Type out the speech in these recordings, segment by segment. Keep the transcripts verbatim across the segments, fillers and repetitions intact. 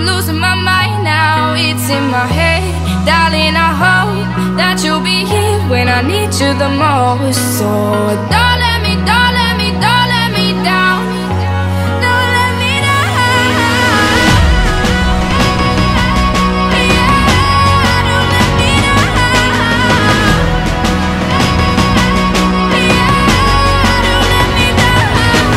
losing my mind now. It's in my head, darling, I hope that you'll be here when I need you the most. So don't let me, don't let me, don't let me down. Don't let me down. Yeah, don't let me down. Yeah, don't let me down.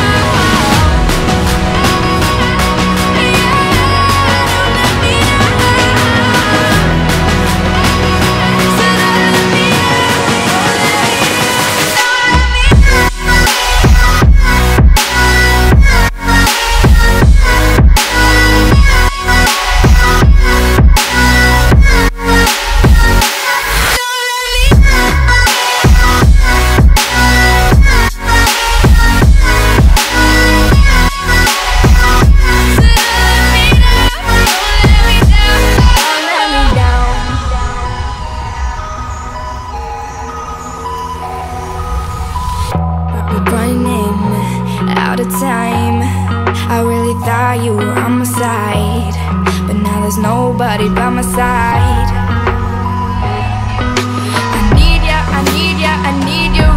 Running out of time, I really thought you were on my side, but now there's nobody by my side. I need ya, I need ya, I need you